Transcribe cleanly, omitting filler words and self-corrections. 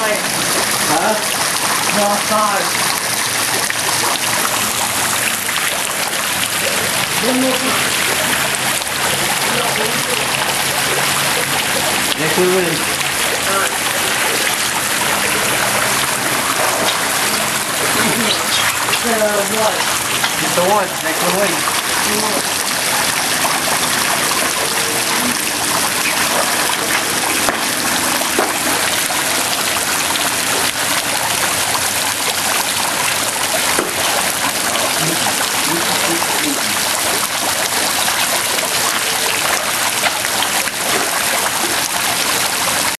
outside. Huh? Go outside. Next one wins. What? Just the one. Next one wins.